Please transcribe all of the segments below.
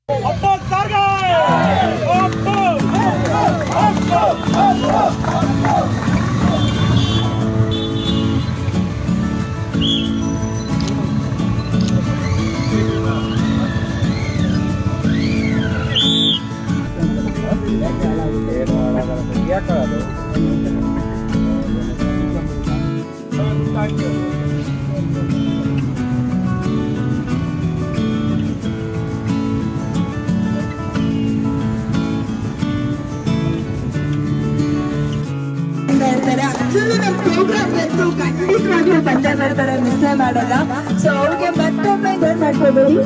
ಖಂಡಿತವಾಗ್ಲೂ ಬಂದೇ ಬರ್ತಾರೆ, ಮಿಸ್ಸೇ ಮಾಡಲ್ಲ. ಸೊ ಅವ್ರಿಗೆ ಮತ್ತೊಮ್ಮೆ ಗನ್ ಮಾಡ್ಕೋಬೇಡಿ,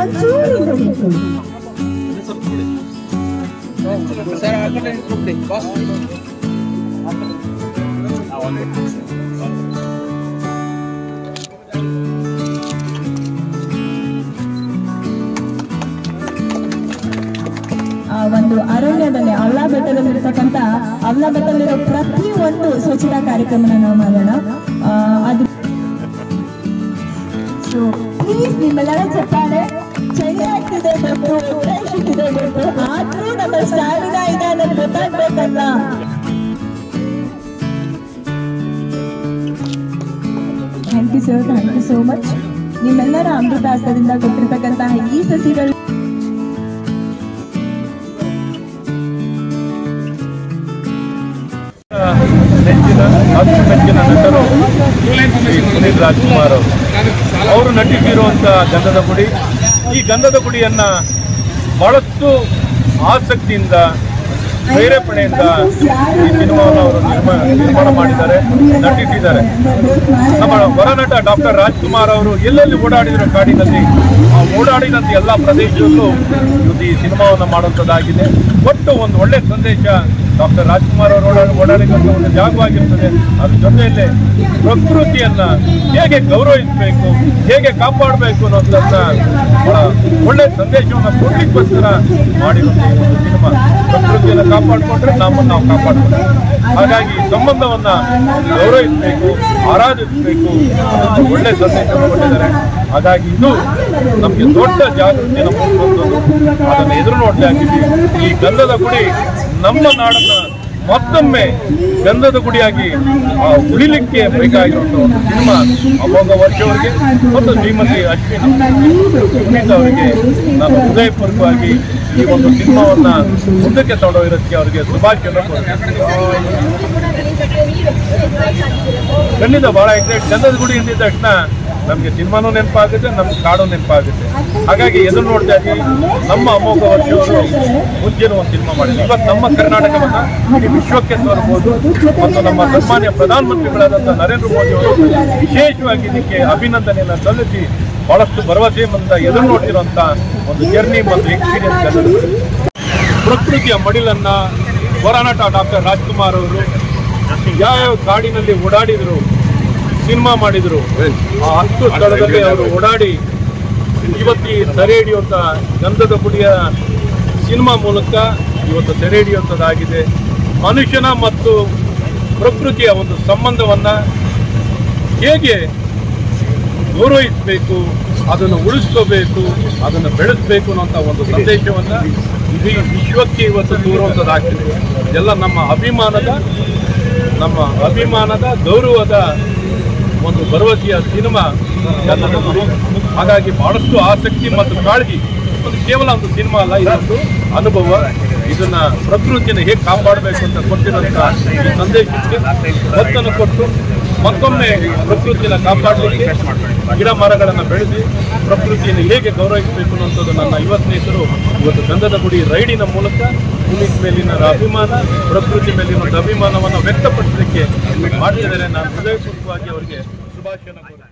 ಒಂದು ಅರಣ್ಯದಲ್ಲಿ ಅವಲಾ ಬೆಟ್ಟದಲ್ಲಿರ್ತಕ್ಕಂಥ ಅವಲಾ ಬೆಟ್ಟದಲ್ಲಿರೋ ಪ್ರತಿ ಒಂದು ಸ್ವಚ್ಛತಾ ಕಾರ್ಯಕ್ರಮನ ನಾವು ಮಾಡೋಣ. ಅದು ಸೊ ಪ್ಲೀಸ್ ನಿಮ್ಮೆಲ್ಲರ ಚಪ್ಪಾಳೆ ಚೆನ್ನಾಗ್ತಿದೆ ಗೊತ್ತು, ಫ್ರೆಶ್ ಇದೆ ಗೊತ್ತು, ಆದ್ರೂ ನಮ್ಮ ಸ್ಟಾಮಿನಾ ಇದೆ ಅನ್ನೋದು ಗೊತ್ತಾಗ್ಬೇಕಲ್ಲ. Thank you sir, thank you so much. ನಿಮ್ಮೆಲ್ಲರ ಅಮೃತಾಸ್ತದಿಂದ ಕೊಟ್ಟಿರ್ತಕ್ಕಂತಹ ಈ ಸಸಿಗಳು ಮೆಚ್ಚಿನ ನಟರು ಪುನೀತ್ ರಾಜ್ಕುಮಾರ್ ಅವರು ನಟಿಸಿರುವಂತಹ ಗಂಧದ ಗುಡಿ. ಈ ಗಂಧದ ಗುಡಿಯನ್ನ ಬಹಳಷ್ಟು ಆಸಕ್ತಿಯಿಂದ ಪ್ರೇರೇಪಣೆಯಿಂದ ಈ ಸಿನಿಮಾವನ್ನು ಅವರು ನಿರ್ಮಾಣ ಮಾಡಿದ್ದಾರೆ, ನಟಿಸಿದ್ದಾರೆ. ನಮ್ಮ ಹೊರನಟ ಡಾಕ್ಟರ್ ರಾಜ್ಕುಮಾರ್ ಅವರು ಎಲ್ಲೆಲ್ಲಿ ಓಡಾಡಿದ್ರು ಕಾಡಿನಲ್ಲಿ, ಆ ಓಡಾಡಿದಂಥ ಎಲ್ಲ ಪ್ರದೇಶದಲ್ಲೂ ಈ ಸಿನಿಮಾವನ್ನು ಮಾಡುವಂಥದ್ದಾಗಿದೆ. ಒಟ್ಟು ಒಂದು ಒಳ್ಳೆ ಸಂದೇಶ ಡಾಕ್ಟರ್ ರಾಜ್ಕುಮಾರ್ ಅವರು ಓಡಾಡಿದಂಥ ಒಂದು ಜಾಗವಾಗಿರ್ತದೆ. ಅದ್ರ ಜೊತೆಯಲ್ಲೇ ಪ್ರಕೃತಿಯನ್ನ ಹೇಗೆ ಗೌರವಿಸಬೇಕು, ಹೇಗೆ ಕಾಪಾಡಬೇಕು ಅನ್ನೋದನ್ನ ಬಹಳ ಒಳ್ಳೆ ಸಂದೇಶವನ್ನು ಕೊಡ್ಲಿಕ್ಕೋಸ್ಕರ ಮಾಡಿರುವಂಥ ಒಂದು ಸಿನಿಮಾ. ಪ್ರಕೃತಿಯನ್ನು ಕಾಪಾಡಿಕೊಂಡ್ರೆ ನಮ್ಮನ್ನು ನಾವು ಕಾಪಾಡ್ಬೇಕು. ಹಾಗಾಗಿ ಸಂಬಂಧವನ್ನ ಗೌರವಿಸಬೇಕು, ಆರಾಧಿಸಬೇಕು ಅನ್ನೋ ಒಳ್ಳೆ ಸಂದೇಶವನ್ನು ಕೊಟ್ಟಿದ್ದಾರೆ. ಹಾಗಾಗಿ ಇದು ನಮಗೆ ದೊಡ್ಡ ಜಾಗೃತಿಯನ್ನು ಮೂಡಿಸುವಂಥದ್ದು. ಅದನ್ನು ಎದುರು ನೋಡ್ತಾ ಇದ್ದೀವಿ. ಈ ಗಂಧದ ಗುಡಿ ನಮ್ಮ ನಾಡನ್ನ ಮತ್ತೊಮ್ಮೆ ಗಂಧದ ಗುಡಿಯಾಗಿ ಉಳಿಲಿಕ್ಕೆ ಬೇಕಾಗಿರುವಂತಹ ಒಂದು ಸಿನಿಮಾ. ಅಮೋಘ ವರ್ಷ ಅವರಿಗೆ ಮತ್ತು ಶ್ರೀಮತಿ ಅಶ್ವಿನಿ ಪುನೀತ್ ಅವರಿಗೆ ನಾನು ಹೃದಯಪೂರ್ವಕವಾಗಿ ಈ ಒಂದು ಸಿನಿಮಾವನ್ನ ಮುಂದಕ್ಕೆ ತಗೊಂಡೋಗಿರೋದಕ್ಕೆ ಅವರಿಗೆ ಶುಭಾಶಯವನ್ನು ಕೋರುತ್ತೇನೆ. ಖಂಡಿತ ಬಹಳ ಎಕ್ಸೈಟ್. ಗಂಧದ ಗುಡಿ ಎಂದಿದ ತಕ್ಷಣ ನಮಗೆ ಸಿನಿಮಾನೂ ನೆನಪಾಗುತ್ತೆ, ನಮ್ಗೆ ಕಾಡು ನೆನಪಾಗುತ್ತೆ. ಹಾಗಾಗಿ ಎದುರು ನೋಡ್ತಾ ಇದ್ದೀವಿ. ನಮ್ಮ ಅಮೋಘ ವರ್ಷವರು ಮುಂಚೆನೂ ಒಂದು ಸಿನಿಮಾ ಮಾಡಿದ್ರು. ಇವತ್ತು ನಮ್ಮ ಕರ್ನಾಟಕವನ್ನ ಇಡೀ ವಿಶ್ವಕ್ಕೆ ತೋರಬಹುದು. ಮತ್ತು ನಮ್ಮ ಸನ್ಮಾನ್ಯ ಪ್ರಧಾನಮಂತ್ರಿಗಳಾದಂಥ ನರೇಂದ್ರ ಮೋದಿ ಅವರು ವಿಶೇಷವಾಗಿ ಇದಕ್ಕೆ ಅಭಿನಂದನೆಯನ್ನು ಸಲ್ಲಿಸಿ ಬಹಳಷ್ಟು ಭರವಸೆ ಮತ್ತು ಎದುರು ನೋಡ್ತಿರುವಂಥ ಒಂದು ಜರ್ನಿ ಮತ್ತು ಎಕ್ಸ್ಪೀರಿಯನ್ಸ್. ಪ್ರಕೃತಿಯ ಮಡಿಲನ್ನ ಹೊರನಟ ಡಾಕ್ಟರ್ ರಾಜ್ಕುಮಾರ್ ಅವರು ಯಾವ್ಯಾವ ಕಾಡಿನಲ್ಲಿ ಓಡಾಡಿದ್ರು, ಸಿನಿಮಾ ಮಾಡಿದ್ರು, ಆ 10 ಸ್ಥಳದಲ್ಲಿ ಅವರು ಓಡಾಡಿ ಇವತ್ತು ಈ ಸೆರೆ ಹಿಡಿಯುವಂಥ ಗಂಧದ ಗುಡಿಯ ಸಿನಿಮಾ ಮೂಲಕ ಇವತ್ತು ಸೆರೆ ಹಿಡಿಯುವಂಥದ್ದಾಗಿದೆ. ಮನುಷ್ಯನ ಮತ್ತು ಪ್ರಕೃತಿಯ ಒಂದು ಸಂಬಂಧವನ್ನ ಹೇಗೆ ಗೌರವಿಸಬೇಕು, ಅದನ್ನು ಉಳಿಸ್ಕೋಬೇಕು, ಅದನ್ನು ಬೆಳೆಸಬೇಕು ಅನ್ನೋಂಥ ಒಂದು ಸಂದೇಶವನ್ನ ಇಡೀ ವಿಶ್ವಕ್ಕೆ ಇವತ್ತು ತೋರುವಂಥದ್ದಾಗ್ತಿದೆ. ಇದೆಲ್ಲ ನಮ್ಮ ಅಭಿಮಾನದ ಗೌರವದ ಒಂದು ಭರವಸೆಯ ಸಿನಿಮಾ ಗಂಧದ ಗುಡಿ. ಹಾಗಾಗಿ ಬಹಳಷ್ಟು ಆಸಕ್ತಿ ಮತ್ತು ಕಾಳಜಿ. ಒಂದು ಕೇವಲ ಒಂದು ಸಿನಿಮಾ ಅಲ್ಲ, ಇದೊಂದು ಅನುಭವ. ಇದನ್ನ ಪ್ರಕೃತಿಯನ್ನು ಹೇಗೆ ಕಾಪಾಡಬೇಕು ಅಂತ ಕೊಟ್ಟಿರುವಂಥ ಈ ಸಂದೇಶಕ್ಕೆ ಒತ್ತನ್ನು ಕೊಟ್ಟು ಮತ್ತೊಮ್ಮೆ ಪ್ರಕೃತಿಯನ್ನು ಕಾಪಾಡಲಿಕ್ಕೆ ಗಿಡ ಮರಗಳನ್ನು ಬೆಳೆಸಿ ಪ್ರಕೃತಿಯನ್ನು ಹೇಗೆ ಗೌರವಿಸಬೇಕು ಅನ್ನೋಂಥದ್ದು ನನ್ನ ಯುವ ಸ್ನೇಹಿತರು ಇವತ್ತು ಗಂಧದ ಗುಡಿ ರೈಡಿನ ಮೂಲಕ ಪುನೀತ್ ಮೇಲಿನ ಅಭಿಮಾನ, ಪ್ರಕೃತಿ ಮೇಲಿನ ಅಭಿಮಾನವನ್ನು ವ್ಯಕ್ತಪಡಿಸಲಿಕ್ಕೆ ಮಾಡ್ತಿದ್ದಾರೆ. ನಾನು ಹೃದಯಪೂರ್ವಕವಾಗಿ ಅವರಿಗೆ ಶುಭಾಶಯನ